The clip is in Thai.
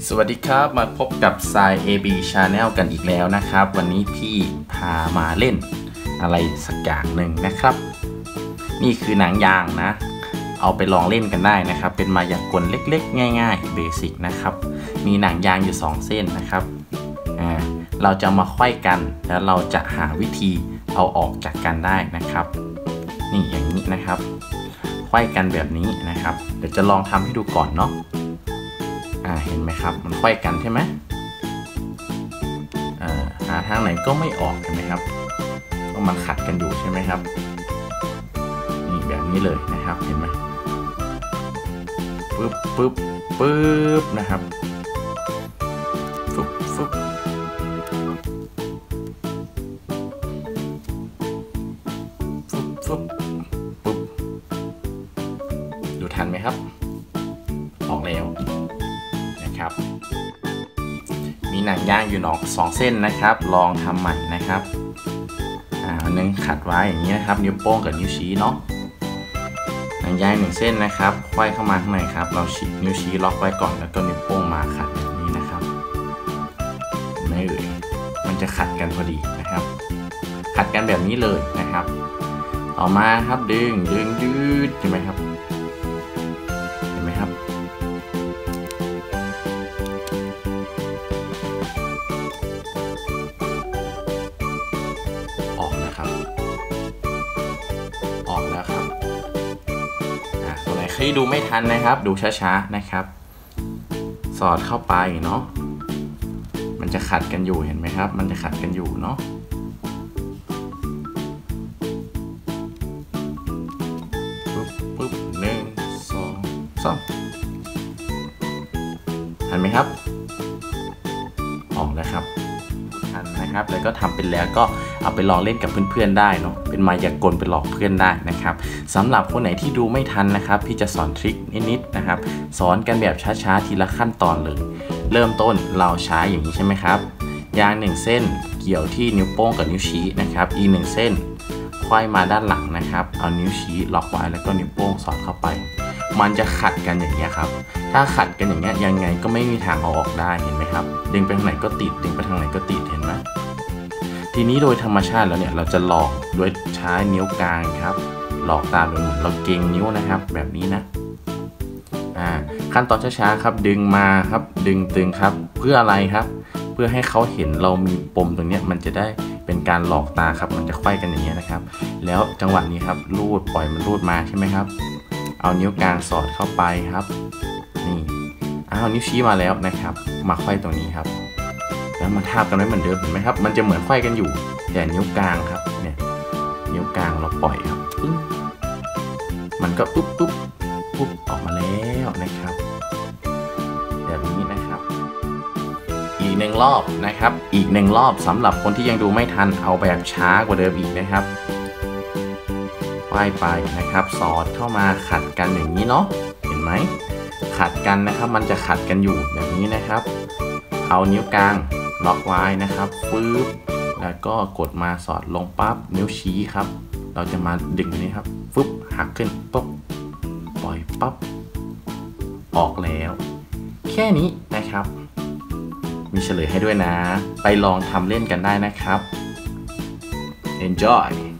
สวัสดีครับมาพบกับทราย AB Channel กันอีกแล้วนะครับวันนี้พี่พามาเล่นอะไรสักอย่างหนึ่งนะครับนี่คือหนังยางนะเอาไปลองเล่นกันได้นะครับเป็นมายากลเล็กๆง่ายๆเบสิกนะครับมีหนังยางอยู่2เส้นนะครับเราจะมาไขว้กันแล้วเราจะหาวิธีเอาออกจากกันได้นะครับนี่อย่างนี้นะครับไขว้กันแบบนี้นะครับเดี๋ยวจะลองทำให้ดูก่อนเนาะเห็นไหมครับมันไขว้กันใช่ไหมหาทางไหนก็ไม่ออกเห็นไหมครับก็มันขัดกันอยู่ใช่ไหมครับนี่แบบนี้เลยนะครับเห็นไหมปึ๊บปึ๊บปึ๊บนะครับฟึบฟึบฟึบฟึบปึ๊บดูทันไหมครับออกแล้วนะครับมีหนังยางอยู่2เส้นนะครับลองทำใหม่นะครับอันนึงขัดไว้อย่างนี้นะครับนิ้วโป้งกับนิ้วชี้เนาะหนังยาง1เส้นนะครับไขว้เข้ามาข้างในครับเรานิ้วชี้ล็อกไว้ก่อนแล้วก็นิ้วโป้งมาขัดแบบนี้นะครับไม่เอ่ยมันจะขัดกันพอดีนะครับขัดกันแบบนี้เลยนะครับต่อมาครับดึงยืดเห็นไหมครับเห็นไหมครับออกแล้วครับส่วนไหนใครดูไม่ทันนะครับดูช้าๆนะครับสอดเข้าไปเนาะมันจะขัดกันอยู่เห็นไหมครับมันจะขัดกันอยู่เนาะปึ๊บ1 2 3เห็นไหมครับออกแล้วครับนะครับแล้วก็ทำเป็นแล้วก็เอาไปลองเล่นกับเพื่อนๆได้เนาะเป็นมายากลไปหลอกเพื่อนได้นะครับสำหรับคนไหนที่ดูไม่ทันนะครับพี่จะสอนทริคนิดๆนะครับสอนกันแบบช้าๆทีละขั้นตอนเลยเริ่มต้นเราใช้อย่างนี้ใช่ไหมครับยาง1เส้นเกี่ยวที่นิ้วโป้งกับนิ้วชี้นะครับอีก1เส้นไขว้มาด้านหลังนะครับเอานิ้วชี้ล็อกไว้แล้วก็นิ้วโป้งสอดเข้าไปมันจะขัดกันอย่างนี้ครับถ้าขัดกันอย่างนี้ยังไงก็ไม่มีทางเอาออกได้เห็นไหมครับดึงไปทางไหนก็ติดดึงไปทางไหนก็ติดเห็นไหมทีนี้โดยธรรมชาติแล้วเนี่ยเราจะหลอกด้วยใช้นิ้วกลางครับหลอกตามเหมือนเราเก่งนิ้วนะครับแบบนี้นะขั้นตอนช้าๆครับดึงมาครับดึงตึงครับเพื่ออะไรครับเพื่อให้เขาเห็นเรามีปมตรงนี้มันจะได้เป็นการหลอกตาครับมันจะไขว้กันอย่างนี้นะครับแล้วจังหวะนี้ครับรูดปล่อยมันรูดมาใช่ไหมครับเอานิ้วกลางสอดเข้าไปครับนี่เอานิ้วชี้มาแล้วนะครับมาไขว้ตรงนี้ครับแล้วมาทาบกันไว้เหมือนเดิมเห็นไหมครับมันจะเหมือนไขว้กันอยู่แต่นิ้วกลางครับเนี่ยนิ้วกลางเราปล่อยครับมันก็ปุ๊บออกมาแล้วนะครับแบบนี้นะครับอีก1รอบนะครับอีก1รอบสำหรับคนที่ยังดูไม่ทันเอาแบบช้ากว่าเดิมอีกนะครับไขว้ไปนะครับสอดเข้ามาขัดกันอย่างนี้เนาะเห็นไหมขัดกันนะครับมันจะขัดกันอยู่แบบนี้นะครับเอานิ้วกลางล็อกไว้นะครับปึ๊บแล้วก็กดมาสอดลงปั๊บนิ้วชี้ครับเราจะมาดึงนี้ครับฟึบหักขึ้นปุ๊บปล่อยปั๊บออกแล้วแค่นี้นะครับมีเฉลยให้ด้วยนะไปลองทำเล่นกันได้นะครับ enjoy